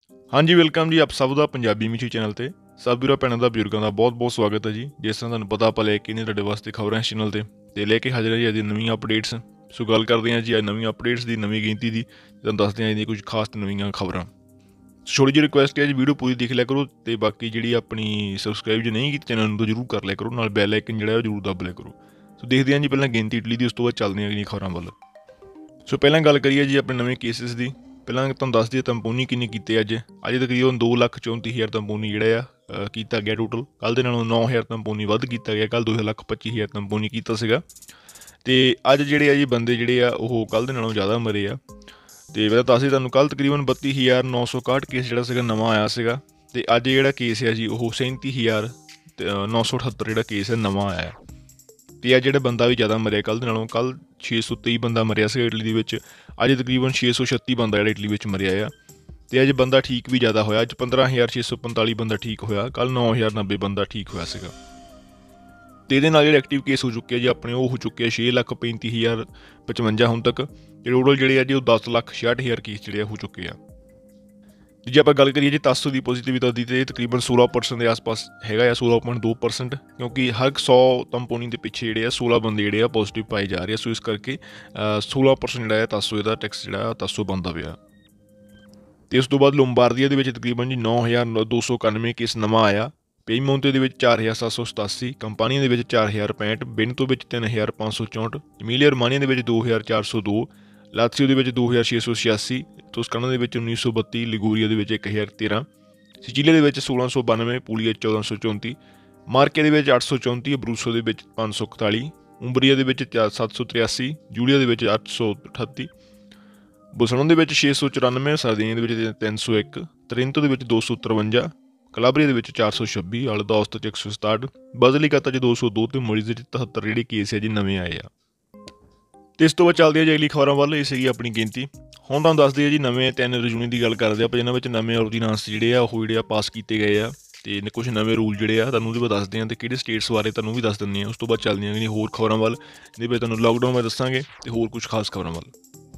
हाँ जी, वेलकम जी आप सब का पंजाबी मिठी चैनल ते सब वीरां भैणां दा बजुर्गां दा बहुत बहुत स्वागत है जी। जिस तरह तुहानूं पता ਆਪਾਂ ਲੈ ਕੇ ਨੇ ਤੁਹਾਡੇ ਵਾਸਤੇ ਖਬਰਾਂ ਇਸ ਚੈਨਲ ਤੇ ਲੈ ਕੇ ਹਾਜ਼ਰ ਹਾਂ ਜੀ ਅੱਜ ਨਵੀਆਂ ਅਪਡੇਟਸ। ਸੋ ਗੱਲ ਕਰਦੇ ਹਾਂ ਜੀ ਅੱਜ ਨਵੀਆਂ ਅਪਡੇਟਸ ਦੀ ਨਵੀਂ ਗਿਣਤੀ ਦੀ। ਤੁਹਾਨੂੰ ਦੱਸਦੇ ਹਾਂ ਇਹਦੀਆਂ ਕੁਝ ਖਾਸ ਤੇ ਨਵੀਆਂ ਖਬਰਾਂ। ਛੋਟੀ ਜਿਹੀ ਰਿਕੁਐਸਟ ਹੈ ਜੀ, ਵੀਡੀਓ ਪੂਰੀ ਦੇਖ ਲਿਆ ਕਰੋ ਤੇ ਬਾਕੀ ਜਿਹੜੀ ਆਪਣੀ ਸਬਸਕ੍ਰਾਈਬ ਜੇ ਨਹੀਂ ਕੀਤੀ ਚੈਨਲ ਨੂੰ ਤਾਂ ਜ਼ਰੂਰ ਕਰ ਲਿਆ ਕਰੋ, ਨਾਲ ਬੈਲ ਆਈਕਨ ਜਿਹੜਾ ਉਹ ਜ਼ਰੂਰ ਦੱਬ ਲਿਆ ਕਰੋ। ਸੋ ਦੇਖਦੇ ਹਾਂ ਜੀ ਪਹਿਲਾਂ ਗਿਣਤੀ ਇਟਲੀ ਦੀ, ਉਸ ਤੋਂ ਬਾਅਦ ਚੱਲਦੇ ਹਾਂ ਅਗਲੀਆਂ ਖਬਰਾਂ ਵੱਲ। ਸੋ ਪਹਿਲਾਂ ਗੱਲ ਕਰੀਏ ਜੀ ਆਪਣੇ ਨਵੇਂ ਕੇਸਿਸ ਦੀ। ਪਹਿਲਾਂ ਤੁਹਾਨੂੰ ਦੱਸ ਦਈਏ ਤੰਬੂਨੀ ਕਿੰਨੇ ਕੀਤੇ ਅੱਜ ਤਕਰੀਬਨ 2,34,000 ਤੰਬੂਨੀ ਜਿਹੜਾ ਆ ਕੀਤਾ ਗਿਆ ਟੋਟਲ। ਕੱਲ੍ਹ ਦੇ ਨਾਲੋਂ 9,000 ਤੰਬੂਨੀ ਵੱਧ ਕੀਤਾ ਗਿਆ। ਕੱਲ੍ਹ 2,25,000 ਤੰਬੂਨੀ ਕੀਤਾ ਸੀਗਾ ਤੇ ਅੱਜ ਜਿਹੜੇ ਆ ਜੀ ਬੰਦੇ ਜਿਹੜੇ ਆ ਉਹ ਕੱਲ੍ਹ ਦੇ ਨਾਲੋਂ ਜ਼ਿਆਦਾ ਮਰੇ ਆ। ਤੇ ਮੈਂ ਦੱਸ ਦਈ ਤੁਹਾਨੂੰ ਕੱਲ੍ਹ ਤਕਰੀਬਨ 32,961 ਕੇਸ ਜਿਹੜਾ ਸੀਗਾ ਨਵਾਂ ਆਇਆ ਸੀਗਾ ਤੇ ਅੱਜ ਜਿਹੜਾ ਕੇਸ ਆ ਜੀ ਉਹ 37,978 ਜਿਹੜਾ ਕੇਸ ਹੈ ਨਵਾਂ ਆਇਆ। ਤੇ ਆ ਜਿਹੜਾ ਬੰਦਾ ਵੀ ਜ਼ਿਆਦਾ ਮਰਿਆ ਕੱਲ੍ਹ ਦੇ ਨਾਲੋਂ। ਕੱਲ੍ਹ 623 ਬੰਦਾ ਮਰਿਆ ਸੀਗਾ ਇਟਲੀ ਦੇ ਵਿੱਚ, ਅੱਜ ਤਕਰੀਬਨ 636 ਬੰਦਾ ਜਿਹੜਾ ਇਟਲੀ ਵਿੱਚ ਮਰਿਆ ਆ। ਤੇ ਅੱਜ ਬੰਦਾ ਠੀਕ ਵੀ ਜ਼ਿਆਦਾ ਹੋਇਆ, ਅੱਜ 15,645 ਬੰਦਾ ਠੀਕ ਹੋਇਆ, ਕੱਲ੍ਹ 9,090 ਬੰਦਾ ਠੀਕ ਹੋਇਆ ਸੀਗਾ। ਤੇ ਇਹਦੇ ਨਾਲ ਜਿਹੜੇ ਐਕਟਿਵ ਕੇਸ ਹੋ ਚੁੱਕੇ ਆ ਜੀ ਆਪਣੇ ਉਹ ਹੋ ਚੁੱਕੇ ਆ 6,35,055 ਹੁਣ ਤੱਕ। ਤੇ ਟੋਟਲ ਜਿਹੜੇ ਆ ਜੀ ਉਹ 10,66,000 ਕੇਸ ਜਿਹੜੇ ਹੋ ਚੁੱਕੇ ਆ। ਜੇ ਆਪਾਂ ਗੱਲ ਕਰੀਏ ਜੀ ਤਾਸੋ ਦੀ ਪੋਜ਼ੀਟਿਵਿਟੀ ਦੀ ਤੇ ਤਕਰੀਬਨ 16% ਦੇ ਆਸ-ਪਾਸ ਹੈਗਾ ਆ, 16.2%, ਕਿਉਂਕਿ ਹਰ 100 ਤੰਪੋਨੀ ਦੇ ਪਿੱਛੇ ਜਿਹੜੇ ਆ 16 ਬੰਦੇ ਜਿਹੜੇ ਆ ਪੋਜ਼ੀਟਿਵ ਪਾਏ ਜਾ ਰਹੇ ਆ। ਸੋ ਇਸ ਕਰਕੇ 16% ਜਿਹੜਾ ਹੈ ਤਾਸੋ ਇਹਦਾ ਟੈਕਸ ਜਿਹੜਾ ਤਾਸੋ ਬਣਦਾ ਪਿਆ। ਤੇ ਉਸ ਤੋਂ ਬਾਅਦ ਲੋਂਬਾਰਦੀਆ ਦੇ ਵਿੱਚ ਤਕਰੀਬਨ ਜੀ 9,291 ਕੇਸ ਨਵਾਂ ਆਇਆ। ਪੀਮੌਂਤੇ ਦੇ ਵਿੱਚ 4,787, ਕੰਪਾਨੀਆਂ ਦੇ ਵਿੱਚ 4,065, ਬੇਨਤੋ ਵਿੱਚ 3,564, ਇਮੀਲੀਆ ਰੋਮਾਨੀਆ ਦੇ ਵਿੱਚ 2,402, ਲਾਤਸੀਓ ਦੇ ਵਿੱਚ 2,686, ਤੋਸਕਾਨਾ ਦੇ ਵਿੱਚ 1,932, ਲਿਗੂਰੀਆ ਦੇ ਵਿੱਚ 1,013, ਸਿਚੀਲੀਆ ਦੇ ਵਿੱਚ 1,692, ਪੂਲੀਆ 1,434, ਮਾਰਕੇ ਦੇ ਵਿੱਚ 834, ਅਬਰੂਸੋ ਦੇ ਵਿੱਚ 541, ਉੰਬਰੀਆ ਦੇ ਵਿੱਚ 783, ਜੂਲੀਆ ਦੇ ਵਿੱਚ 838, ਬੁਸਨੋ ਦੇ ਵਿੱਚ 694, ਸਰਦੀਨੀਆ ਦੇ ਵਿੱਚ 301, ਤਰੇਂਤੋ ਦੇ ਵਿੱਚ 253, ਕਲਾਬਰੀਆ ਦੇ ਵਿੱਚ 426, ਅਲਦੋਸਤ 'ਚ 167, ਬਜ਼ਲੀਕਾਤਾ 'ਚ 202 ਤੇ ਮੋਲੀ ਦੇ 73 ਜਿਹੜੇ ਕੇਸ ਹੈ ਜੀ ਨਵੇਂ ਆਏ ਆ। ਤੇ ਇਸ ਤੋਂ ਬਾਅਦ ਚੱਲਦੇ ਆ ਜੀ ਅਗਲੀ ਖਬਰਾਂ ਵੱਲ। ਇਹ ਸੀਗੀ ਆਪਣੀ ਗਿਣਤੀ। ਹੁਣ ਤੁਹਾਨੂੰ ਦੱਸਦੇ ਆ ਜੀ ਨਵੇਂ 3 ਰਜੂਨੀ ਦੀ ਗੱਲ ਕਰਦੇ ਆਪਾਂ, ਜਿਨ੍ਹਾਂ ਵਿੱਚ ਨਵੇਂ ਔਰਡੀਨਾਂਸ ਜਿਹੜੇ ਆ ਉਹ ਜਿਹੜੇ ਆ ਪਾਸ ਕੀਤੇ ਗਏ ਆ ਤੇ ਕੁਝ ਨਵੇਂ ਰੂਲ ਜਿਹੜੇ ਆ ਤੁਹਾਨੂੰ ਉਹਦੇ ਬਾਰੇ ਦੱਸਦੇ ਆ ਤੇ ਕਿਹੜੇ ਸਟੇਟਸ ਬਾਰੇ ਤੁਹਾਨੂੰ ਵੀ ਦੱਸ ਦਿੰਦੇ ਆ। ਉਸ ਤੋਂ ਬਾਅਦ ਚੱਲਦੀਆਂ ਗਈਆਂ ਹੋਰ ਖਬਰਾਂ ਵੱਲ, ਜਿਹਦੇ ਵਿੱਚ ਤੁਹਾਨੂੰ ਲਾਕਡਾਊਨ ਬਾਰੇ ਦੱਸਾਂਗੇ ਤੇ ਹੋਰ ਕੁਝ ਖਾਸ ਖਬਰਾਂ ਵੱਲ।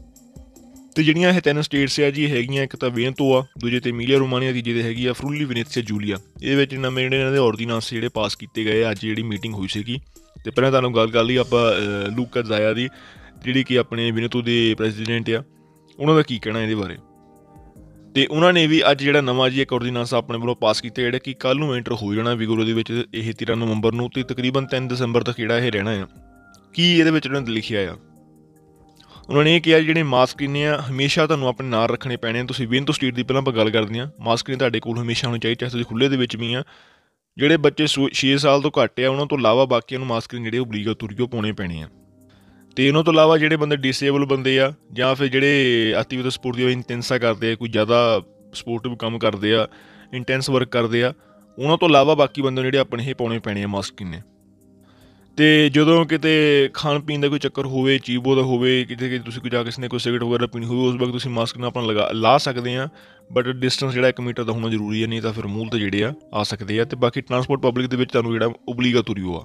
ਤੇ ਜਿਹੜੀਆਂ ਇਹ 3 ਸਟੇਟਸ ਆ ਜੀ ਹੈਗੀਆਂ, ਇੱਕ ਤਾਂ ਵੇਨਤੋ ਆ, ਦੂਜੇ ਤੇ ਇਮੀਲੀਆ ਰੋਮਾਨੀਆ, ਤੀਜੇ ਤੇ ਹੈਗੀ ਆ ਫਰੂਲੀ ਵੈਨੇਜ਼ੀਆ ਜੂਲੀਆ। ਇਹਦੇ ਵਿੱਚ ਨਵੇਂ ਜਿਹੜੇ ਇਹਨਾਂ ਦੇ ਔਰਡੀਨਾਂਸ ਜਿਹੜੇ ਪਾਸ ਕੀਤੇ ਗਏ ਅੱਜ ਜਿਹੜੀ ਮੀਟਿੰਗ ਹੋਈ ਸੀਗੀ। ਤੇ ਪਹਿਲਾਂ ਤੁਹਾਨੂੰ ਗੱਲ ਕਰ ਲਈ ਆਪਾਂ ਲੂਕਾ ਜ਼ਾਇਆ ਦੀ, ਜਿਹੜੀ ਕਿ ਆਪਣੇ ਵੈਨੇਤੋ ਦੇ ਪ੍ਰੈਜ਼ੀਡੈਂਟ ਆ, ਉਹਨਾਂ ਦਾ ਕੀ ਕਹਿਣਾ ਇਹਦੇ ਬਾਰੇ। ਤੇ ਉਹਨਾਂ ਨੇ ਵੀ ਅੱਜ ਜਿਹੜਾ ਨਵਾਂ ਜੀ ਇੱਕ ਔਰਡੀਨਾਂਸ ਆਪਣੇ ਵੱਲੋਂ ਪਾਸ ਕੀਤਾ, ਜਿਹੜਾ ਕਿ ਕੱਲ੍ਹ ਨੂੰ ਐਂਟਰ ਹੋ ਜਾਣਾ ਵਿਗੋਰੋ ਦੇ ਵਿੱਚ, ਇਹ 13 ਨਵੰਬਰ ਨੂੰ ਤੇ ਤਕਰੀਬਨ 3 ਦਸੰਬਰ ਤੱਕ ਜਿਹੜਾ ਇਹ ਰਹਿਣਾ ਆ। ਕੀ ਇਹਦੇ ਵਿੱਚ ਉਹਨਾਂ ਨੇ ਲਿਖਿਆ ਆ, ਉਹਨਾਂ ਨੇ ਇਹ ਕਿਹਾ ਜਿਹੜੇ ਮਾਸਕ ਨੇ ਆ ਹਮੇਸ਼ਾ ਤੁਹਾਨੂੰ ਆਪਣੇ ਨਾਲ ਰੱਖਣੇ ਪੈਣੇ ਆ। ਤੁਸੀਂ ਵੇਨਤੋ ਸਟੇਟ ਦੀ ਪਹਿਲਾਂ ਆਪਾਂ ਗੱਲ ਕਰਦੇ ਹਾਂ, ਮਾਸਕ ਨੇ ਤੁਹਾਡੇ ਕੋਲ ਹਮੇਸ਼ਾ ਹੋਣੇ ਚਾਹੀਦੇ, ਚਾਹੇ ਤੁਸੀਂ ਖੁੱਲ੍ਹੇ ਦੇ ਵਿੱਚ ਵੀ ਆ। ਜਿਹੜੇ ਬੱਚੇ 6 ਸਾਲ ਤੋਂ ਘੱਟ ਆ ਉਹਨਾਂ ਤੋਂ ਇਲਾਵਾ ਬਾਕੀਆਂ ਨੂੰ ਮਾਸਕ ਜਿਹੜੇ ਓਬਲੀਗੇਟਰੀ ਪਾਉਣੇ ਪੈਣੇ ਆ। ਤੇ ਇਹਨਾਂ ਤੋਂ ਇਲਾਵਾ ਜਿਹੜੇ ਬੰਦੇ ਡਿਸੇਬਲ ਬੰਦੇ ਆ ਜਾਂ ਫਿਰ ਜਿਹੜੇ ਐਕਟੀਵਿਟੀ ਸਪੋਰਟ ਦੀ ਇੰਟੈਂਸਾ ਕਰਦੇ ਆ, ਕੋਈ ਜ਼ਿਆਦਾ ਸਪੋਰਟਿਵ ਕੰਮ ਕਰਦੇ ਆ, ਇੰਟੈਂਸ ਵਰਕ ਕਰਦੇ ਆ, ਉਹਨਾਂ ਤੋਂ ਇਲਾਵਾ ਬਾਕੀ ਬੰਦੇ ਜਿਹੜੇ ਆਪਣੇ ਇਹ ਪਾਉਣੇ ਪੈਣੇ ਆ ਮਾਸਕ ਨੇ। ਤੇ ਜਦੋਂ ਕਿਤੇ ਖਾਣ ਪੀਣ ਦਾ ਕੋਈ ਚੱਕਰ ਹੋਵੇ, ਚੀਬੋ ਦਾ ਹੋਵੇ, ਕਿਤੇ ਤੁਸੀਂ ਕੋਈ ਜਾ ਕਿਸੇ ਨੇ ਕੋਈ ਸਿਗਰਟ ਵਗੈਰਾ ਪੀਣੀ ਹੋਵੇ, ਉਸ ਵਕਤ ਤੁਸੀਂ ਮਾਸਕ ਨਾਲ ਆਪਣਾ ਲਾ ਸਕਦੇ ਆ, ਬਟ ਡਿਸਟੈਂਸ ਜਿਹੜਾ 1 ਮੀਟਰ ਦਾ ਹੋਣਾ ਜ਼ਰੂਰੀ ਹੈ, ਨਹੀਂ ਤਾਂ ਫਿਰ ਮੂੰਹ 'ਤੇ ਜਿਹੜੇ ਆ ਸਕਦੇ ਆ। ਤੇ ਬਾਕੀ ਟਰਾਂਸਪੋਰਟ ਪਬਲਿਕ ਦੇ ਵਿੱਚ ਤੁਹਾਨੂੰ ਜਿਹੜਾ ਓਬਲੀਗੇਟਰੀ ਆ।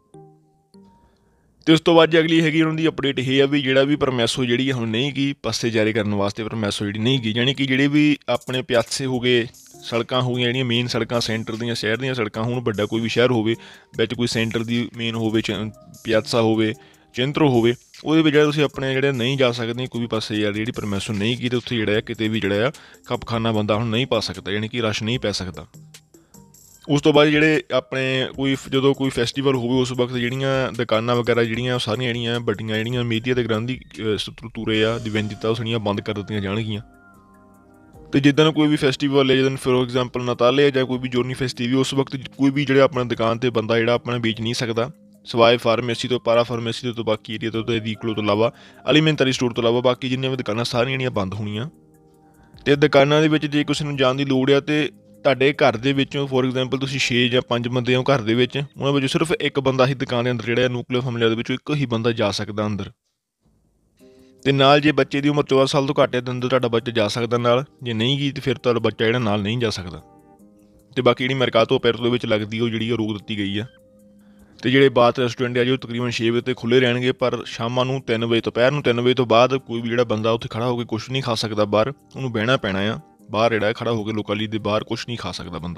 ਤੇ ਉਸ ਤੋਂ ਬਾਅਦ ਅਗਲੀ ਹੈਗੀ ਉਹਨਾਂ ਦੀ ਅਪਡੇਟ ਇਹ ਆ ਵੀ ਜਿਹੜਾ ਵੀ ਪਰਮੈਸੋ ਜਿਹੜੀ ਹੁਣ ਨਹੀਂ ਗਈ ਪਾਸੇ ਜਾਰੀ ਕਰਨ ਵਾਸਤੇ, ਪਰਮੈਸੋ ਜਿਹੜੀ ਨਹੀਂ ਗਈ, ਯਾਨੀ ਕਿ ਜਿਹੜੇ ਵੀ ਆਪਣੇ ਪਿਆਸੇ ਹੋ ਗਏ, ਸੜਕਾਂ ਹੋ ਗਈਆਂ ਜਿਹੜੀਆਂ ਮੇਨ ਸੜਕਾਂ ਸੈਂਟਰ ਦੀਆਂ, ਸ਼ਹਿਰ ਦੀਆਂ ਸੜਕਾਂ ਹੋਣ, ਵੱਡਾ ਕੋਈ ਵੀ ਸ਼ਹਿਰ ਹੋਵੇ ਵਿੱਚ ਕੋਈ ਸੈਂਟਰ ਦੀ ਮੇਨ ਹੋਵੇ, ਪਿਆਸਾ ਹੋਵੇ, ਚਿੰਤਰੋ ਹੋਵੇ, ਉਹਦੇ ਵਿੱਚ ਜਿਹੜਾ ਤੁਸੀਂ ਆਪਣੇ ਜਿਹੜੇ ਨਹੀਂ ਜਾ ਸਕਦੇ ਕੋਈ ਵੀ ਪਾਸੇ ਯਾਰ ਜਿਹੜੀ ਪਰਮੈਸੋ ਨਹੀਂ ਗਈ, ਅਤੇ ਉੱਥੇ ਜਿਹੜਾ ਕਿਤੇ ਵੀ ਜਿਹੜਾ ਕੱਪਖਾਨਾ ਬੰਦਾ ਹੁਣ ਨਹੀਂ ਪਾ ਸਕਦਾ, ਯਾਨੀ ਕਿ ਰਸ਼ ਨਹੀਂ ਪੈ ਸਕਦਾ। ਉਸ ਤੋਂ ਬਾਅਦ ਜਿਹੜੇ ਆਪਣੇ ਜਦੋਂ ਕੋਈ ਫੈਸਟੀਵਲ ਹੋਵੇ ਉਸ ਵਕਤ ਜਿਹੜੀਆਂ ਦੁਕਾਨਾਂ ਵਗੈਰਾ ਜਿਹੜੀਆਂ ਸਾਰੀਆਂ ਜਿਹੜੀਆਂ ਵੱਡੀਆਂ ਜਿਹੜੀਆਂ ਮੀਡੀਆ ਅਤੇ ਗ੍ਰਾਂਦੀ ਸਤਰੂਤੂਰੇ ਆ ਦਿਵੈਂਜਿਤਾ ਉਹ ਸਾਰੀਆਂ ਬੰਦ ਕਰ ਦਿੱਤੀਆਂ ਜਾਣਗੀਆਂ। ਅਤੇ ਜਿੱਦਣ ਕੋਈ ਵੀ ਫੈਸਟੀਵਲ ਹੈ, ਜਿੱਦਣ ਫੋਰ ਐਗਜ਼ਾਮਪਲ ਨਤਾਲੇ ਜਾਂ ਕੋਈ ਵੀ ਜੋਰਨੀ ਫੈਸਟੀਵਲ, ਉਸ ਵਕਤ ਕੋਈ ਵੀ ਜਿਹੜਾ ਆਪਣਾ ਦੁਕਾਨ 'ਤੇ ਬੰਦਾ ਜਿਹੜਾ ਆਪਣਾ ਵੇਚ ਨਹੀਂ ਸਕਦਾ, ਸਵਾਏ ਫਾਰਮੇਸੀ ਤੋਂ, ਪਾਰਾ ਫਾਰਮੇਸੀ ਤੋਂ, ਬਾਕੀ ਏਰੀਆ ਤੋਂ, ਰੀਕਲੋ ਤੋਂ ਇਲਾਵਾ, ਐਲੀਮੈਂਟਰੀ ਸਟੋਰ ਤੋਂ ਇਲਾਵਾ ਬਾਕੀ ਜਿੰਨੀਆਂ ਵੀ ਦੁਕਾਨਾਂ ਸਾਰੀਆਂ ਜਿਹੜੀਆਂ ਬੰਦ ਹੋਣੀਆਂ। ਅਤੇ ਦੁਕਾਨਾਂ ਦੇ ਵਿੱਚ ਜੇ ਕਿਸੇ ਨੂੰ ਜਾਣ ਦੀ ਲੋੜ ਆ ਅਤੇ ਤੁਹਾਡੇ ਘਰ ਦੇ ਵਿੱਚੋਂ ਫੋਰ ਐਗਜ਼ਾਮਪਲ ਤੁਸੀਂ 6 ਜਾਂ 5 ਬੰਦੇ ਹੋ ਘਰ ਦੇ ਵਿੱਚ, ਉਹਨਾਂ ਵਿੱਚੋਂ ਸਿਰਫ ਇੱਕ ਬੰਦਾ ਹੀ ਦੁਕਾਨ ਦੇ ਅੰਦਰ ਜਿਹੜਾ ਨਿਊਕਲੀਅਰ ਫੈਮਿਲੀ ਦੇ ਵਿੱਚੋਂ ਇੱਕ ਹੀ ਬੰਦਾ ਜਾ ਸਕਦਾ ਅੰਦਰ। ਅਤੇ ਨਾਲ ਜੇ ਬੱਚੇ ਦੀ ਉਮਰ 14 ਸਾਲ ਤੋਂ ਘੱਟ ਹੈ ਤਾਂ ਅੰਦਰ ਤੁਹਾਡਾ ਬੱਚਾ ਜਾ ਸਕਦਾ ਨਾਲ, ਜੇ ਨਹੀਂ ਗਈ ਤਾਂ ਫਿਰ ਤੁਹਾਡਾ ਬੱਚਾ ਜਿਹੜਾ ਨਾਲ ਨਹੀਂ ਜਾ ਸਕਦਾ। ਅਤੇ ਬਾਕੀ ਜਿਹੜੀ ਮਰਕਾਤੋ ਪੈਰੋ ਦੇ ਵਿੱਚ ਲੱਗਦੀ ਉਹ ਜਿਹੜੀ ਰੋਕ ਦਿੱਤੀ ਗਈ ਆ। ਅਤੇ ਜਿਹੜੇ ਬਾਤ ਰੈਸਟੋਰੈਂਟ ਆ ਜੀ ਉਹ ਤਕਰੀਬਨ 6 ਵਜੇ 'ਤੇ ਖੁੱਲ੍ਹੇ ਰਹਿਣਗੇ, ਪਰ ਸ਼ਾਮਾਂ ਨੂੰ 3 ਵਜੇ ਦੁਪਹਿਰ ਨੂੰ 3 ਵਜੇ ਤੋਂ ਬਾਅਦ ਕੋਈ ਵੀ ਜਿਹੜਾ ਬੰਦਾ ਉੱਥੇ ਖੜ੍ਹਾ ਹੋ ਕੇ ਕੁਛ ਨਹੀਂ ਖਾ ਸਕਦਾ ਬਾਹਰ, ਉਹਨੂੰ ਬਹਿਣਾ ਪੈਣਾ ਆ। ਬਾਹਰ ਜਿਹੜਾ ਖੜਾ ਹੋ ਕੇ ਲੋਕਾਲੀ ਦੇ ਬਾਹਰ ਕੁਛ ਨਹੀਂ ਖਾ ਸਕਦਾ ਬੰਦਾ।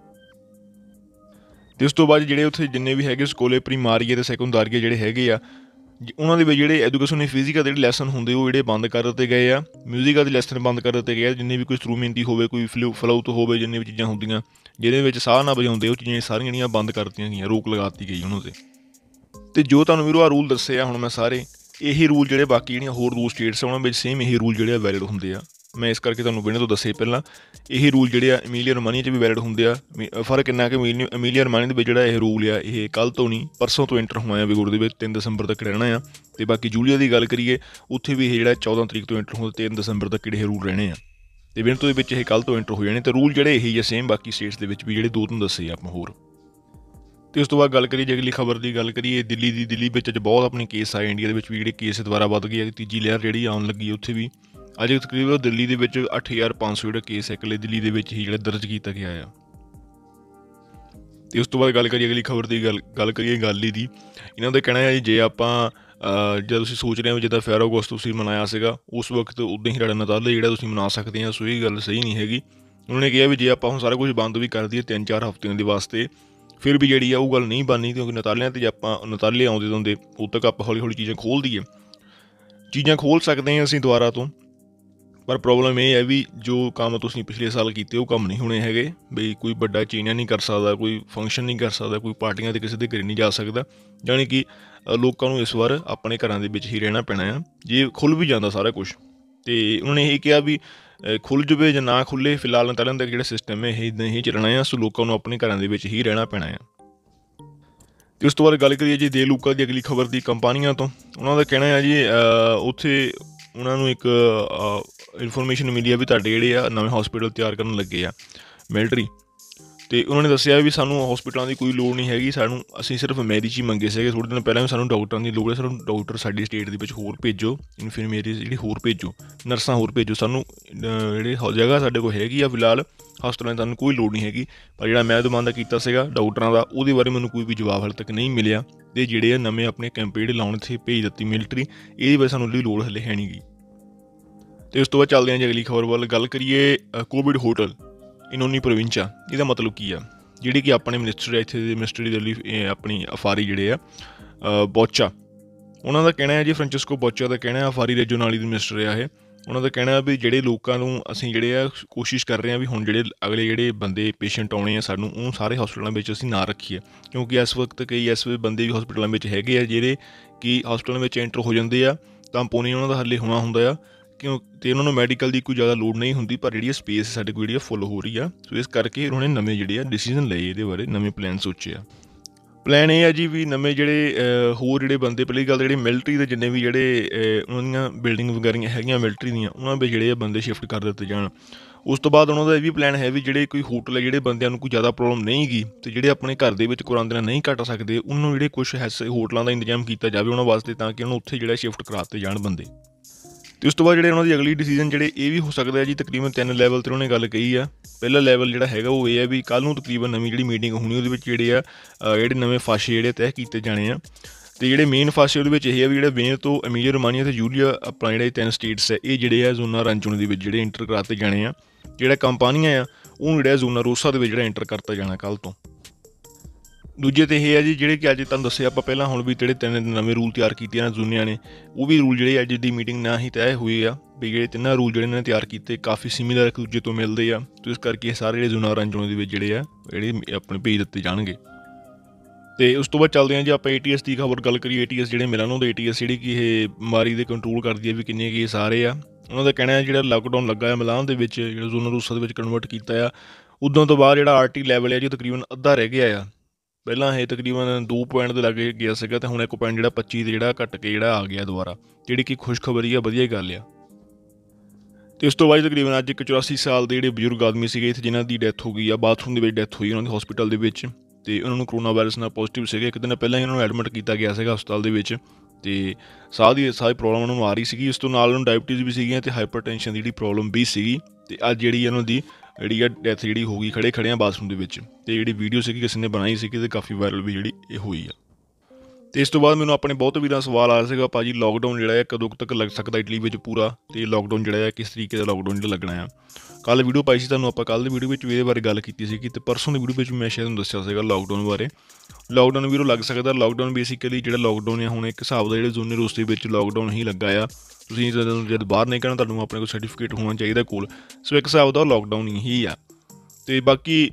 ਅਤੇ ਉਸ ਤੋਂ ਬਾਅਦ ਜਿਹੜੇ ਉੱਥੇ ਜਿੰਨੇ ਵੀ ਹੈਗੇ ਸਕੂਲੇ ਪ੍ਰੀਮਾਰੀਏ ਅਤੇ ਸੈਕੰਡਾਰੀਏ ਜਿਹੜੇ ਹੈਗੇ ਆ, ਉਹਨਾਂ ਦੇ ਵਿੱਚ ਜਿਹੜੇ ਐਜੂਕੇਸ਼ਨ ਫਿਜ਼ੀਕਲ ਜਿਹੜੇ ਲੈਸਨ ਹੁੰਦੇ ਉਹ ਜਿਹੜੇ ਬੰਦ ਕਰ ਦਿੱਤੇ ਗਏ ਆ। ਮਿਊਜ਼ਿਕਲ ਦੇ ਲੈਸਨ ਬੰਦ ਕਰ ਦਿੱਤੇ ਗਏ ਆ। ਜਿੰਨੇ ਵੀ ਕੋਈ ਇੰਸਟਰੂਮੈਂਟ ਹੋਵੇ, ਕੋਈ ਫਲਾਊਟ ਹੋਵੇ, ਜਿੰਨੇ ਵੀ ਚੀਜ਼ਾਂ ਹੁੰਦੀਆਂ ਜਿਹਦੇ ਵਿੱਚ ਸਾਹ ਨਾ ਵਜਾਉਂਦੇ, ਉਹ ਚੀਜ਼ਾਂ ਸਾਰੀਆਂ ਜਿਹੜੀਆਂ ਬੰਦ ਕਰ ਦਿੱਤੀਆਂ ਗਈਆਂ, ਰੋਕ ਲਗਾ ਦਿੱਤੀ ਗਈ ਉਹਨਾਂ 'ਤੇ। ਅਤੇ ਜੋ ਤੁਹਾਨੂੰ ਵੀਰੋ ਆਹ ਰੂਲ ਦੱਸੇ ਆ ਹੁਣ ਮੈਂ ਸਾਰੇ, ਇਹੀ ਰੂਲ ਜਿਹੜੇ ਬਾਕੀ ਜਿਹੜੀਆਂ ਹੋਰ 2 ਸਟੇਟਸ ਆ ਉਹਨਾਂ ਵਿੱਚ ਸੇਮ ਇਹੀ ਰੂਲ ਜਿਹੜੇ ਆ ਵੈਲਿਡ ਹੁੰਦੇ ਆ। ਮੈਂ ਇਸ ਕਰਕੇ ਤੁਹਾਨੂੰ ਬਿਨਾਂ ਤੋਂ ਦੱਸੇ ਪਹਿਲਾਂ ਇਹੀ ਰੂਲ ਜਿਹੜੇ ਆ ਐਮੀਲੀਆ ਰੋਮਾਨੀਆ 'ਚ ਵੀ ਵੈਲਿਡ ਹੁੰਦੇ ਆ। ਫਰਕ ਕਿੰਨਾ ਕਿ ਐਮੀਲੀਆ ਰੋਮਾਨੀਆ ਦੇ ਵਿੱਚ ਜਿਹੜਾ ਇਹ ਰੂਲ ਆ ਇਹ ਕੱਲ੍ਹ ਤੋਂ ਨਹੀਂ ਪਰਸੋਂ ਤੋਂ ਐਂਟਰ ਹੋਇਆ ਵਿਗੁੜ ਦੇ ਵਿੱਚ 3 ਦਸੰਬਰ ਤੱਕ ਰਹਿਣਾ ਆ। ਅਤੇ ਬਾਕੀ ਜੂਲੀਆ ਦੀ ਗੱਲ ਕਰੀਏ ਉੱਥੇ ਵੀ ਇਹ ਜਿਹੜਾ 14 ਤਰੀਕ ਤੋਂ ਐਂਟਰ ਹੋਣ 3 ਦਸੰਬਰ ਤੱਕ ਜਿਹੜੇ ਰੂਲ ਰਹਿਣੇ ਆ। ਅਤੇ ਵਿੰਟੋ ਦੇ ਵਿੱਚ ਇਹ ਕੱਲ੍ਹ ਤੋਂ ਐਂਟਰ ਹੋ ਜਾਣੇ। ਅਤੇ ਰੂਲ ਜਿਹੜੇ ਇਹੀ ਆ ਸੇਮ ਬਾਕੀ ਸਟੇਟਸ ਦੇ ਵਿੱਚ ਵੀ ਜਿਹੜੇ 2 ਤੁਹਾਨੂੰ ਦੱਸੇ ਆਪਾਂ ਹੋਰ। ਅਤੇ ਉਸ ਤੋਂ ਬਾਅਦ ਗੱਲ ਕਰੀਏ ਜੇ ਅਗਲੀ ਖਬਰ ਦੀ ਗੱਲ ਕਰੀਏ ਦਿੱਲੀ ਵਿੱਚ ਅੱਜ ਬਹੁਤ ਆਪਣੇ ਕੇਸ ਆਏ। ਇੰਡੀਆ ਦੇ ਵਿੱਚ ਵੀ ਜਿਹੜੇ ਕੇਸ ਦੁਬਾਰਾ ਵੱਧ ਗਏ ਆ। ਤੀਜੀ ਲਹਿਰ ਜਿਹੜੀ ਆਉਣ ਲੱਗੀ ਉੱਥੇ ਵੀ ਅੱਜ ਤਕਰੀਬਨ ਦਿੱਲੀ ਦੇ ਵਿੱਚ 8500 ਜਿਹੜਾ ਕੇਸ ਇਕੱਲੇ ਦਿੱਲੀ ਦੇ ਵਿੱਚ ਹੀ ਜਿਹੜਾ ਦਰਜ ਕੀਤਾ ਗਿਆ ਆ। ਅਤੇ ਉਸ ਤੋਂ ਬਾਅਦ ਗੱਲ ਕਰੀਏ ਅਗਲੀ ਖਬਰ ਦੀ ਗੱਲ ਕਰੀਏ ਗਾਲੀ ਦੀ। ਇਹਨਾਂ ਦਾ ਕਹਿਣਾ ਹੈ ਜੀ ਜੇ ਆਪਾਂ ਜਦ ਤੁਸੀਂ ਸੋਚ ਰਹੇ ਹੋ ਜਿੱਦਾਂ ਫੈਰੋ ਅਗਸਤ ਤੁਸੀਂ ਮਨਾਇਆ ਸੀਗਾ ਉਸ ਵਕਤ ਉੱਦਾਂ ਹੀ ਸਾਡਾ ਨਤਾਲੇ ਜਿਹੜਾ ਤੁਸੀਂ ਮਨਾ ਸਕਦੇ ਆ। ਸੋ ਇਹ ਗੱਲ ਸਹੀ ਨਹੀਂ ਹੈਗੀ। ਉਹਨਾਂ ਨੇ ਕਿਹਾ ਵੀ ਜੇ ਆਪਾਂ ਹੁਣ ਸਾਰਾ ਕੁਝ ਬੰਦ ਵੀ ਕਰ ਦਈਏ 3-4 ਹਫ਼ਤਿਆਂ ਦੇ ਵਾਸਤੇ ਫਿਰ ਵੀ ਜਿਹੜੀ ਆ ਉਹ ਗੱਲ ਨਹੀਂ ਬਣਨੀ, ਕਿਉਂਕਿ ਨਤਾਲਿਆਂ 'ਤੇ ਜੇ ਆਪਾਂ ਨਤਾਲੇ ਆਉਂਦੇ ਹੁੰਦੇ ਉਦੋਂ ਤੱਕ ਆਪਾਂ ਹੌਲੀ ਹੌਲੀ ਚੀਜ਼ਾਂ ਖੋਲ੍ਹ ਸਕਦੇ ਹਾਂ ਅਸੀਂ ਦੁਬਾਰਾ ਤੋਂ। ਪਰ ਪ੍ਰੋਬਲਮ ਇਹ ਹੈ ਵੀ ਜੋ ਕੰਮ ਤੁਸੀਂ ਪਿਛਲੇ ਸਾਲ ਕੀਤੇ ਉਹ ਕੰਮ ਨਹੀਂ ਹੋਣੇ ਹੈਗੇ। ਬਈ ਕੋਈ ਵੱਡਾ ਚੇਂਜ ਨਹੀਂ ਕਰ ਸਕਦਾ, ਕੋਈ ਫੰਕਸ਼ਨ ਨਹੀਂ ਕਰ ਸਕਦਾ, ਕੋਈ ਪਾਰਟੀਆਂ 'ਤੇ ਕਿਸੇ ਦੇ ਘਰੇ ਨਹੀਂ ਜਾ ਸਕਦਾ। ਜਾਣੀ ਕਿ ਲੋਕਾਂ ਨੂੰ ਇਸ ਵਾਰ ਆਪਣੇ ਘਰਾਂ ਦੇ ਵਿੱਚ ਹੀ ਰਹਿਣਾ ਪੈਣਾ ਆ ਜੇ ਖੁੱਲ੍ਹ ਵੀ ਜਾਂਦਾ ਸਾਰਾ ਕੁਛ। ਅਤੇ ਉਹਨਾਂ ਨੇ ਇਹ ਕਿਹਾ ਵੀ ਖੁੱਲ੍ਹ ਜਾਵੇ ਜਾਂ ਨਾ ਖੁੱਲ੍ਹੇ, ਫਿਲਹਾਲ ਨਤਾਲਿਆਂ ਦਾ ਜਿਹੜਾ ਸਿਸਟਮ ਹੈ ਇਹ ਇੱਦਾਂ ਹੀ ਚੱਲਣਾ ਆ। ਸੋ ਲੋਕਾਂ ਨੂੰ ਆਪਣੇ ਘਰਾਂ ਦੇ ਵਿੱਚ ਹੀ ਰਹਿਣਾ ਪੈਣਾ ਆ। ਅਤੇ ਉਸ ਤੋਂ ਬਾਅਦ ਗੱਲ ਕਰੀਏ ਜੀ ਦੇ ਲੂਕਾ ਦੀ ਅਗਲੀ ਖਬਰ ਦੀ ਕੰਪਨੀਆਂ ਤੋਂ। ਉਹਨਾਂ ਦਾ ਕਹਿਣਾ ਹੈ ਜੀ ਉੱਥੇ ਉਹਨਾਂ ਨੂੰ ਇੱਕ ਇਨਫੋਰਮੇਸ਼ਨ ਮਿਲੀ ਆ ਵੀ ਤੁਹਾਡੇ ਜਿਹੜੇ ਆ ਨਵੇਂ ਹੋਸਪੀਟਲ ਤਿਆਰ ਕਰਨ ਲੱਗੇ ਆ ਮਿਲਟਰੀ। ਅਤੇ ਉਹਨਾਂ ਨੇ ਦੱਸਿਆ ਵੀ ਸਾਨੂੰ ਹੋਸਪੀਟਲਾਂ ਦੀ ਕੋਈ ਲੋੜ ਨਹੀਂ ਹੈਗੀ, ਅਸੀਂ ਸਿਰਫ ਮੈਰਿਜ ਹੀ ਮੰਗੇ ਸੀਗੇ ਥੋੜ੍ਹੇ ਦਿਨ ਪਹਿਲਾਂ ਵੀ ਸਾਨੂੰ ਡਾਕਟਰਾਂ ਦੀ ਲੋੜ ਹੈ, ਸਾਨੂੰ ਡਾਕਟਰ ਸਾਡੀ ਸਟੇਟ ਦੇ ਵਿੱਚ ਹੋਰ ਭੇਜੋ, ਇਨਫਰਮੇਰੀ ਜਿਹੜੀ ਹੋਰ ਭੇਜੋ, ਨਰਸਾਂ ਹੋਰ ਭੇਜੋ, ਸਾਨੂੰ ਜਿਹੜੇ ਜਗ੍ਹਾ ਸਾਡੇ ਕੋਲ ਹੈਗੀ ਆ ਫਿਲਹਾਲ ਹਸਪਤਾਲਾਂ 'ਚ ਸਾਨੂੰ ਕੋਈ ਲੋੜ ਨਹੀਂ ਹੈਗੀ। ਪਰ ਜਿਹੜਾ ਮੈਂ ਦਮਾਂਦਾ ਕੀਤਾ ਸੀਗਾ ਡਾਕਟਰਾਂ ਦਾ ਉਹਦੇ ਬਾਰੇ ਮੈਨੂੰ ਕੋਈ ਵੀ ਜਵਾਬ ਹਾਲੇ ਤੱਕ ਨਹੀਂ ਮਿਲਿਆ। ਅਤੇ ਜਿਹੜੇ ਆ ਨਵੇਂ ਆਪਣੇ ਕੈਂਪ ਜਿਹੜੇ ਲਾਉਣ ਇੱਥੇ ਭੇਜ ਦਿੱਤੀ ਮਿਲਟਰੀ, ਇਹਦੀ ਵਜ੍ਹਾ ਸਾਨੂੰ ਉਹਦੀ ਲੋੜ ਹਲੇ ਹੈ ਨਹੀਂ ਗੀ। ਅਤੇ ਉਸ ਤੋਂ ਬਾਅਦ ਚੱਲਦੇ ਹਾਂ ਜੀ ਅਗਲੀ ਖਬਰ ਵੱਲ। ਗੱਲ ਕਰੀਏ ਕੋਵਿਡ ਹੋਟਲ ਇਨੋਨੀ ਪ੍ਰੋਵਿੰਚਾ। ਇਹਦਾ ਮਤਲਬ ਕੀ ਆ? ਜਿਹੜੀ ਕਿ ਆਪਣੇ ਮਿਨਿਸਟਰ ਆ ਇੱਥੇ ਦੇ ਮਿਨਿਸਟਰ ਦੇ ਲਈ ਆਪਣੀ ਅਫਾਰੀ ਜਿਹੜੇ ਆ ਬੋਚਾ, ਉਹਨਾਂ ਦਾ ਕਹਿਣਾ ਹੈ ਜੀ ਫਰੈਂਚਿਸਕੋ ਬੋਚਾ ਦਾ ਕਹਿਣਾ ਅਫਾਰੀ ਰੀਜਨਲੀ ਦੇ ਮਿਨਿਸਟਰ ਆ ਇਹ। ਉਹਨਾਂ ਦਾ ਕਹਿਣਾ ਵੀ ਜਿਹੜੇ ਲੋਕਾਂ ਨੂੰ ਅਸੀਂ ਜਿਹੜੇ ਆ ਕੋਸ਼ਿਸ਼ ਕਰ ਰਹੇ ਹਾਂ ਵੀ ਹੁਣ ਜਿਹੜੇ ਅਗਲੇ ਜਿਹੜੇ ਬੰਦੇ ਪੇਸ਼ੈਂਟ ਆਉਣੇ ਆ ਸਾਨੂੰ ਉਹ ਸਾਰੇ ਹਸਪਤਾਲਾਂ ਵਿੱਚ ਅਸੀਂ ਨਾ ਰੱਖੀਏ, ਕਿਉਂਕਿ ਇਸ ਵਕਤ ਕਈ ਐਸੇ ਬੰਦੇ ਵੀ ਹਸਪਤਾਲਾਂ ਵਿੱਚ ਹੈਗੇ ਆ ਜਿਹੜੇ ਕਿ ਹਸਪਤਾਲਾਂ ਵਿੱਚ ਐਂਟਰ ਹੋ ਜਾਂਦੇ ਆ ਤਾਂ ਪੋਣੀ ਉਹਨਾਂ ਦਾ ਹਾਲੇ ਹੋਣਾ ਹੁੰਦਾ ਆ ਅਤੇ ਉਹਨਾਂ ਨੂੰ ਮੈਡੀਕਲ ਦੀ ਕੋਈ ਜ਼ਿਆਦਾ ਲੋੜ ਨਹੀਂ ਹੁੰਦੀ, ਪਰ ਜਿਹੜੀ ਸਪੇਸ ਸਾਡੇ ਕੋਲ ਜਿਹੜੀ ਫੁੱਲ ਹੋ ਰਹੀ ਆ। ਸੋ ਇਸ ਕਰਕੇ ਉਹਨਾਂ ਨੇ ਨਵੇਂ ਜਿਹੜੇ ਆ ਡਿਸੀਜ਼ਨ ਲਏ, ਇਹਦੇ ਬਾਰੇ ਨਵੇਂ ਪਲਾਨ ਸੋਚੇ ਆ। ਪਲਾਨ ਇਹ ਆ ਜੀ ਵੀ ਨਵੇਂ ਜਿਹੜੇ ਹੋਰ ਜਿਹੜੇ ਬੰਦੇ, ਪਹਿਲੀ ਗੱਲ ਜਿਹੜੇ ਮਿਲਟਰੀ ਦੇ ਜਿੰਨੇ ਵੀ ਜਿਹੜੇ ਉਹਨਾਂ ਦੀਆਂ ਬਿਲਡਿੰਗ ਵਗੈਰਾ ਹੈਗੀਆਂ ਮਿਲਟਰੀ ਦੀਆਂ, ਉਹਨਾਂ ਵਿੱਚ ਜਿਹੜੇ ਬੰਦੇ ਸ਼ਿਫਟ ਕਰ ਦਿੱਤੇ ਜਾਣ। ਉਸ ਤੋਂ ਬਾਅਦ ਉਹਨਾਂ ਦਾ ਇਹ ਵੀ ਪਲਾਨ ਹੈ ਵੀ ਜਿਹੜੇ ਕੋਈ ਹੋਟਲ ਹੈ ਜਿਹੜੇ ਬੰਦਿਆਂ ਨੂੰ ਕੋਈ ਜ਼ਿਆਦਾ ਪ੍ਰੋਬਲਮ ਨਹੀਂ ਗੀ ਅਤੇ ਜਿਹੜੇ ਆਪਣੇ ਘਰ ਦੇ ਵਿੱਚ ਕੁਆਰੰਟਾਈਨ ਨਹੀਂ ਕੱਟ ਸਕਦੇ, ਉਹਨੂੰ ਜਿਹੜੇ ਕੁਛ ਹੋਟਲਾਂ ਦਾ ਇੰਤਜ਼ਾਮ ਕੀਤਾ ਜਾਵੇ ਉਹਨਾਂ ਵਾਸਤੇ, ਤਾਂ ਕਿ ਉਹਨੂੰ ਉੱਥੇ ਜਿਹੜਾ ਸ਼ਿਫਟ ਕਰਾ ਦਿੱਤੇ ਜਾਣ ਬੰਦੇ। ਅਤੇ ਉਸ ਤੋਂ ਬਾਅਦ ਜਿਹੜੇ ਉਹਨਾਂ ਦੀ ਅਗਲੀ ਡਿਸੀਜ਼ਨ ਜਿਹੜੇ ਇਹ ਵੀ ਹੋ ਸਕਦਾ ਜੀ ਤਕਰੀਬਨ 3 ਲੈਵਲ 'ਤੇ ਉਹਨੇ ਗੱਲ ਕਹੀ ਆ। ਪਹਿਲਾ ਲੈਵਲ ਜਿਹੜਾ ਹੈਗਾ ਉਹ ਇਹ ਹੈ ਵੀ ਕੱਲ੍ਹ ਨੂੰ ਤਕਰੀਬਨ ਨਵੀਂ ਜਿਹੜੀ ਮੀਟਿੰਗ ਹੋਣੀ ਉਹਦੇ ਵਿੱਚ ਜਿਹੜੇ ਨਵੇਂ ਫਾਸ਼ੇ ਜਿਹੜੇ ਤੈਅ ਕੀਤੇ ਜਾਣੇ ਆ। ਅਤੇ ਜਿਹੜੇ ਮੇਨ ਫਾਸ਼ੇ ਉਹਦੇ ਵਿੱਚ ਇਹ ਆ ਵੀ ਜਿਹੜਾ ਵੇਨੇਤੋ, ਐਮੀਲੀਆ ਰੋਮਾਨੀਆ ਅਤੇ ਜੂਲੀਆ ਆਪਣਾ ਜਿਹੜੇ 3 ਸਟੇਟਸ ਹੈ ਇਹ ਜਿਹੜੇ ਆ ਜ਼ੋਨਾ ਅਰਾਂਚੋਨੀ ਦੇ ਵਿੱਚ ਜਿਹੜੇ ਐਂਟਰ ਕਰਾਤੇ ਜਾਣੇ ਆ। ਜਿਹੜਾ ਕੰਪਨੀਆਂ ਆ ਉਹਨੂੰ ਜਿਹੜਾ ਜ਼ੋਨਾ ਰੋਸਾ ਦੇ ਵਿੱਚ ਜਿਹੜਾ ਐਂਟਰ ਕਰਤਾ ਜਾਣਾ ਕੱਲ੍ਹ ਤੋਂ। ਦੂਜੇ 'ਤੇ ਇਹ ਹੈ ਜੀ ਜਿਹੜੇ ਕਿ ਅੱਜ ਤੁਹਾਨੂੰ ਦੱਸਿਆ ਆਪਾਂ ਪਹਿਲਾਂ ਹੁਣ ਵੀ ਜਿਹੜੇ 3 ਨਵੇਂ ਰੂਲ ਤਿਆਰ ਕੀਤੇ ਆ ਜ਼ੋਨਿਆਂ ਨੇ, ਉਹ ਵੀ ਰੂਲ ਜਿਹੜੇ ਅੱਜ ਦੀ ਮੀਟਿੰਗ ਨਾਲ ਹੀ ਤੈਅ ਹੋਏ ਆ ਵੀ ਜਿਹੜੇ 3 ਰੂਲ ਜਿਹੜੇ ਇਹਨਾਂ ਨੇ ਤਿਆਰ ਕੀਤੇ ਕਾਫੀ ਸਿਮਿਲਰ ਇੱਕ ਦੂਜੇ ਤੋਂ ਮਿਲਦੇ ਆ। ਅਤੇ ਇਸ ਕਰਕੇ ਸਾਰੇ ਜਿਹੜੇ ਜ਼ੋਨਾ ਅਰਾਂਚੋਨੀ ਦੇ ਵਿੱਚ ਜਿਹੜੇ ਆ ਜਿਹੜੇ ਆਪਣੇ ਭੇਜ ਦਿੱਤੇ ਜਾਣਗੇ। ਅਤੇ ਉਸ ਤੋਂ ਬਾਅਦ ਚੱਲਦੇ ਹਾਂ ਜੀ ਆਪਾਂ ATS ਦੀ ਖਬਰ ਗੱਲ ਕਰੀਏ। ATS ਜਿਹੜੇ ਮਿਲਾਨੋ ਦੇ ATS ਜਿਹੜੀ ਕਿ ਇਹ ਬਿਮਾਰੀ ਦੇ ਕੰਟਰੋਲ ਕਰਦੀ ਹੈ ਵੀ ਕਿੰਨੇ ਕੇਸ ਆ ਰਹੇ ਆ। ਉਹਨਾਂ ਦਾ ਕਹਿਣਾ ਹੈ ਜਿਹੜਾ ਲਾਕਡਾਊਨ ਲੱਗਾ ਆ ਮਿਲਾਨ ਦੇ ਵਿੱਚ ਜਿਹੜਾ ਜ਼ੋਨਾ ਰੂਸਾ ਦੇ ਵਿੱਚ ਕਨਵਰਟ ਕੀਤਾ ਆ, ਉਦੋਂ ਤੋਂ ਬਾਅਦ ਜਿਹੜਾ RT ਲੈਵਲ ਹੈ ਜੀ ਤਕਰੀਬਨ ਅੱਧਾ ਰਹਿ ਗਿਆ ਆ। ਪਹਿਲਾਂ ਇਹ ਤਕਰੀਬਨ 2 ਪੁਆਇੰਟ ਦੇ ਲਾਗੇ ਗਿਆ ਸੀਗਾ ਅਤੇ ਹੁਣ 1 ਪੁਆਇੰਟ ਜਿਹੜਾ 25 ਤੇ ਜਿਹੜਾ ਘੱਟ ਕੇ ਜਿਹੜਾ ਆ ਗਿਆ ਦੁਬਾਰਾ, ਜਿਹੜੀ ਕਿ ਖੁਸ਼ਖਬਰੀ ਆ, ਵਧੀਆ ਗੱਲ ਆ। ਅਤੇ ਉਸ ਤੋਂ ਬਾਅਦ ਤਕਰੀਬਨ ਅੱਜ ਇੱਕ 84 ਸਾਲ ਦੇ ਜਿਹੜੇ ਬਜ਼ੁਰਗ ਆਦਮੀ ਸੀਗੇ ਇੱਥੇ ਜਿਨ੍ਹਾਂ ਦੀ ਡੈਥ ਹੋ ਗਈ ਆ, ਬਾਥਰੂਮ ਦੇ ਵਿੱਚ ਡੈਥ ਹੋਈ ਉਹਨਾਂ ਦੀ ਹਸਪੀਟਲ ਦੇ ਵਿੱਚ। ਅਤੇ ਉਹਨਾਂ ਨੂੰ ਕਰੋਨਾ ਵਾਇਰਸ ਨਾਲ ਪੋਜ਼ੀਟਿਵ ਸੀਗੇ। ਇੱਕ ਦਿਨ ਪਹਿਲਾਂ ਹੀ ਉਹਨਾਂ ਨੂੰ ਐਡਮਿਟ ਕੀਤਾ ਗਿਆ ਸੀਗਾ ਹਸਪਤਾਲ ਦੇ ਵਿੱਚ ਅਤੇ ਸਾਹ ਦੀ ਪ੍ਰੋਬਲਮ ਉਹਨਾਂ ਨੂੰ ਆ ਰਹੀ ਸੀਗੀ। ਇਸ ਤੋਂ ਨਾਲ ਉਹਨਾਂ ਨੂੰ ਡਾਇਬਟੀਜ਼ ਵੀ ਸੀਗੀਆਂ ਅਤੇ ਹਾਈਪਰਟੈਂਸ਼ਨ ਦੀ ਜਿਹੜੀ ਪ੍ਰੋਬਲਮ ਵੀ ਸੀਗੀ। ਅਤੇ ਅੱਜ ਜਿਹੜੀ ਉਹਨਾਂ ਦੀ ਜਿਹੜੀ ਆ ਡੈਥ ਜਿਹੜੀ ਹੋ ਗਈ ਖੜੇ ਆ ਬਾਥਰੂਮ ਦੇ ਵਿੱਚ। ਅਤੇ ਜਿਹੜੀ ਵੀਡੀਓ ਸੀਗੀ ਕਿਸੇ ਨੇ ਬਣਾਈ ਸੀਗੀ ਅਤੇ ਕਾਫੀ ਵਾਇਰਲ ਵੀ ਜਿਹੜੀ ਇਹ ਹੋਈ ਆ। ਤੇ ਇਸ ਤੋਂ ਬਾਅਦ ਮੈਨੂੰ ਆਪਣੇ ਬਹੁਤ ਵੀਰਾਂ ਸਵਾਲ ਆ ਰਿਹਾ ਸੀਗਾ, ਭਾਜੀ ਲੋਕਡਾਊਨ ਜਿਹੜਾ ਹੈ ਕਦੋਂ ਕੁ ਤੱਕ ਲੱਗ ਸਕਦਾ ਇਟਲੀ ਵਿੱਚ ਪੂਰਾ, ਤੇ ਲੋਕਡਾਊਨ ਜਿਹੜਾ ਹੈ ਕਿਸ ਤਰੀਕੇ ਦਾ ਲੋਕਡਾਊਨ ਜਿਹੜਾ ਲੱਗਣਾ ਆ। ਕੱਲ੍ਹ ਵੀਡੀਓ ਪਾਈ ਸੀ ਤੁਹਾਨੂੰ ਆਪਾਂ, ਕੱਲ੍ਹ ਦੀ ਵੀਡੀਓ ਵਿੱਚ ਵੀ ਇਹਦੇ ਬਾਰੇ ਗੱਲ ਕੀਤੀ ਸੀਗੀ, ਤੇ ਪਰਸੋਂ ਦੀ ਵੀਡੀਓ ਵਿੱਚ ਮੈਂ ਸ਼ਾਇਦ ਤੁਹਾਨੂੰ ਦੱਸਿਆ ਸੀਗਾ ਲੋਕਡਾਊਨ ਬਾਰੇ। ਲੋਕਡਾਊਨ ਵੀਰੋ ਲੱਗ ਸਕਦਾ। ਲੋਕਡਾਊਨ ਬੇਸਿਕਲੀ ਜਿਹੜਾ ਲੋਕਡਾਊਨ ਹੈ ਹੁਣ ਇੱਕ ਹਿਸਾਬ ਦਾ ਜਿਹੜੇ ਜੂਨੀਅਰ ਉਸ ਦੇ ਵਿੱਚ ਲੋਕਡਾਊਨ ਹੀ ਲੱਗਾ ਆ। ਤੁਸੀਂ ਜਦ ਬਾਹਰ ਨਿਕਲਣਾ ਤੁਹਾਨੂੰ ਆਪਣੇ ਕੋਲ ਸਰਟੀਫਿਕੇਟ ਹੋਣਾ ਚਾਹੀਦਾ ਕੋਲ, ਸੋ ਇੱਕ ਹਿਸਾਬ ਦਾ ਲੋਕਡਾਊਨ ਹੀ ਆ। ਤੇ ਬਾਕੀ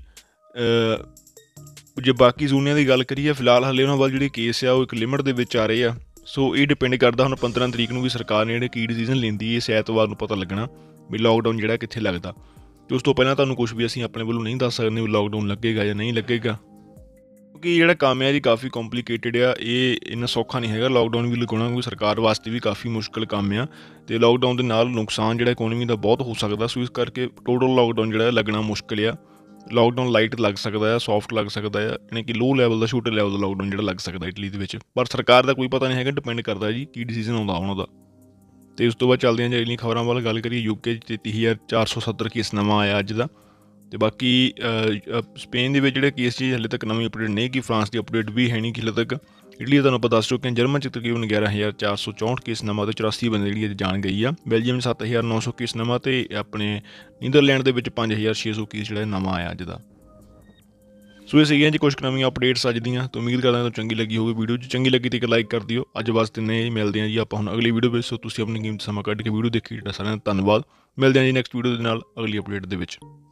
ਜੇ ਬਾਕੀ ਜ਼ੋਨਿਆਂ ਦੀ ਗੱਲ ਕਰੀਏ, ਫਿਲਹਾਲ ਹਾਲੇ ਉਹਨਾਂ ਵੱਲ ਜਿਹੜੇ ਕੇਸ ਆ ਉਹ ਇੱਕ ਲਿਮਟ ਦੇ ਵਿੱਚ ਆ ਰਹੇ ਆ। ਸੋ ਇਹ ਡਿਪੈਂਡ ਕਰਦਾ ਹੁਣ 15 ਤਰੀਕ ਨੂੰ ਵੀ ਸਰਕਾਰ ਨੇ ਜਿਹੜੇ ਕੀ ਡਿਸੀਜ਼ਨ ਲੈਂਦੀ ਹੈ, ਇਸ ਐਤਵਾਰ ਨੂੰ ਪਤਾ ਲੱਗਣਾ ਵੀ ਲੋਕਡਾਊਨ ਜਿਹੜਾ ਕਿੱਥੇ ਲੱਗਦਾ। ਅਤੇ ਉਸ ਤੋਂ ਪਹਿਲਾਂ ਤੁਹਾਨੂੰ ਕੁਛ ਵੀ ਅਸੀਂ ਆਪਣੇ ਵੱਲੋਂ ਨਹੀਂ ਦੱਸ ਸਕਦੇ ਵੀ ਲੋਕਡਾਊਨ ਲੱਗੇਗਾ ਜਾਂ ਨਹੀਂ ਲੱਗੇਗਾ, ਕਿਉਂਕਿ ਜਿਹੜਾ ਕੰਮ ਹੈ ਜੀ ਕਾਫੀ ਕੰਪਲੀਕੇਟਡ ਆ। ਇਹ ਇੰਨਾ ਸੌਖਾ ਨਹੀਂ ਹੈਗਾ ਲੋਕਡਾਊਨ ਵੀ ਲਗਾਉਣਾ, ਕਿਉਂਕਿ ਸਰਕਾਰ ਵਾਸਤੇ ਵੀ ਕਾਫੀ ਮੁਸ਼ਕਿਲ ਕੰਮ ਆ। ਅਤੇ ਲੋਕਡਾਊਨ ਦੇ ਨਾਲ ਨੁਕਸਾਨ ਜਿਹੜਾ ਇਕੋਨਮੀ ਦਾ ਬਹੁਤ ਹੋ ਸਕਦਾ। ਸੋ ਇਸ ਕਰਕੇ ਟੋਟਲ ਲੋਕਡਾਊਨ ਜਿਹੜਾ ਲੱਗਣਾ ਮੁਸ਼ਕਿਲ ਆ। ਲੋਕਡਾਊਨ ਲਾਈਟ ਲੱਗ ਸਕਦਾ ਆ, ਸੌਫਟ ਲੱਗ ਸਕਦਾ ਆ, ਯਾਨੀ ਕਿ ਲੋਅ ਲੈਵਲ ਦਾ, ਛੋਟੇ ਲੈਵਲ ਦਾ ਲੋਕਡਾਊਨ ਜਿਹੜਾ ਲੱਗ ਸਕਦਾ ਇਟਲੀ ਦੇ ਵਿੱਚ। ਪਰ ਸਰਕਾਰ ਦਾ ਕੋਈ ਪਤਾ ਨਹੀਂ ਹੈਗਾ, ਡਿਪੈਂਡ ਕਰਦਾ ਜੀ ਕੀ ਡਿਸੀਜ਼ਨ ਆਉਂਦਾ ਉਹਨਾਂ ਦਾ। ਅਤੇ ਉਸ ਤੋਂ ਬਾਅਦ ਚੱਲਦੇ ਹਾਂ ਜੀ ਅਗਲੀਆਂ ਖਬਰਾਂ ਵੱਲ ਗੱਲ ਕਰੀਏ। ਯੂਕੇ 'ਚ 33,470 ਕੇਸ ਨਵਾਂ ਆਇਆ ਅੱਜ ਦਾ। ਅਤੇ ਬਾਕੀ ਸਪੇਨ ਦੇ ਵਿੱਚ ਜਿਹੜੇ ਕੇਸ ਜੀ ਹਾਲੇ ਤੱਕ ਨਵੀਂ ਅਪਡੇਟ ਨਹੀਂ ਕੀ, ਫਰਾਂਸ ਦੀ ਅਪਡੇਟ ਵੀ ਹੈ ਨਹੀਂ ਕਿ ਹਾਲੇ ਤੱਕ। ਇਟਲੀ ਤੁਹਾਨੂੰ ਆਪਾਂ ਦੱਸ ਚੁੱਕੇ ਹਾਂ। ਜਰਮਨ 'ਚ ਤਕਰੀਬਨ 11,464 ਕੇਸ ਨਵਾਂ, ਅਤੇ 84 ਬੰਦੇ ਜਿਹੜੀ ਜਾਣ ਗਈ ਆ। ਬੈਲਜੀਅਮ 'ਚ 7,900 ਕੇਸ ਨਵਾਂ, ਅਤੇ ਆਪਣੇ ਨੀਦਰਲੈਂਡ ਦੇ ਵਿੱਚ 5,600 ਕੇਸ ਜਿਹੜਾ ਨਵਾਂ ਆਇਆ ਅੱਜ ਦਾ। ਸੋ ਇਹ ਸੀਗੀਆਂ ਜੀ ਕੁਛ ਨਵੀਆਂ ਅਪਡੇਟਸ ਅੱਜ ਦੀਆਂ। ਤਾਂ ਉਮੀਦ ਕਰਦਾ ਤੁਹਾਨੂੰ ਚੰਗੀ ਲੱਗੀ ਹੋਵੇ ਵੀਡੀਓ। ਜੇ ਚੰਗੀ ਲੱਗੀ ਤਾਂ ਇੱਕ ਲਾਈਕ ਕਰ ਦਿਓ। ਅੱਜ ਵਾਸਤੇ ਨਹੀਂ ਮਿਲਦੇ ਹਾਂ ਜੀ ਆਪਾਂ ਹੁਣ ਅਗਲੀ ਵੀਡੀਓ ਵਿੱਚ। ਸੋ ਤੁਸੀਂ ਆਪਣੀ ਕੀਮਤੀ ਸਮਾਂ ਕੱਢ ਕੇ ਵੀਡੀਓ ਦੇਖੀ, ਜਿਹੜਾ ਸਾਰਿਆਂ ਦਾ ਧੰਨਵਾਦ। ਮਿਲਦੇ ਹਾਂ ਜੀ ਨੈਕਸਟ ਵੀਡੀਓ ਦੇ ਨਾਲ ਅਗਲੀ ਅਪਡੇਟ ਦੇ ਵਿੱਚ।